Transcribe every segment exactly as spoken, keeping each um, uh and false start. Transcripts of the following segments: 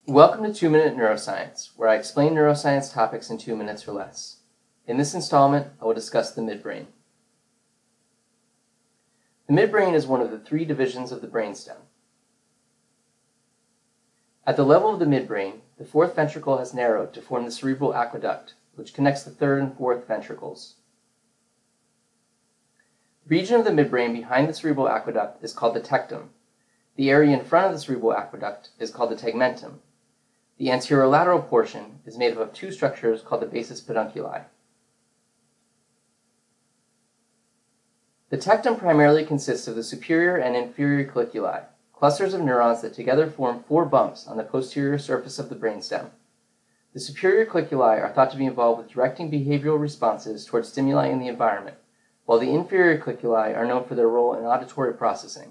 Welcome to two minute Neuroscience, where I explain neuroscience topics in two minutes or less. In this installment, I will discuss the midbrain. The midbrain is one of the three divisions of the brainstem. At the level of the midbrain, the fourth ventricle has narrowed to form the cerebral aqueduct, which connects the third and fourth ventricles. The region of the midbrain behind the cerebral aqueduct is called the tectum. The area in front of the cerebral aqueduct is called the tegmentum. The anterolateral portion is made up of two structures called the basis pedunculi. The tectum primarily consists of the superior and inferior colliculi, clusters of neurons that together form four bumps on the posterior surface of the brainstem. The superior colliculi are thought to be involved with directing behavioral responses towards stimuli in the environment, while the inferior colliculi are known for their role in auditory processing.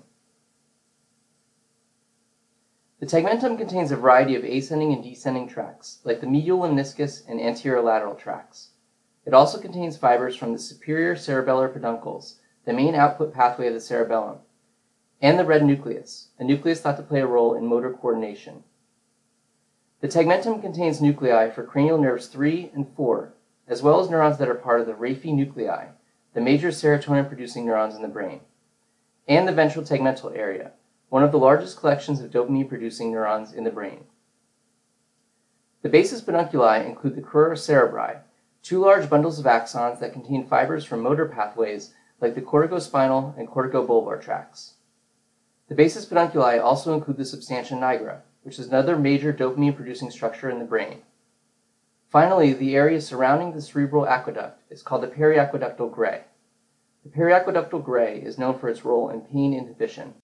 The tegmentum contains a variety of ascending and descending tracts, like the medial lemniscus and anterolateral tracts. It also contains fibers from the superior cerebellar peduncles, the main output pathway of the cerebellum, and the red nucleus, a nucleus thought to play a role in motor coordination. The tegmentum contains nuclei for cranial nerves three and four, as well as neurons that are part of the raphe nuclei, the major serotonin-producing neurons in the brain, and the ventral tegmental area, one of the largest collections of dopamine-producing neurons in the brain. The basis pedunculi include the crura cerebri, two large bundles of axons that contain fibers from motor pathways like the corticospinal and corticobulbar tracts. The basis pedunculi also include the substantia nigra, which is another major dopamine-producing structure in the brain. Finally, the area surrounding the cerebral aqueduct is called the periaqueductal gray. The periaqueductal gray is known for its role in pain inhibition.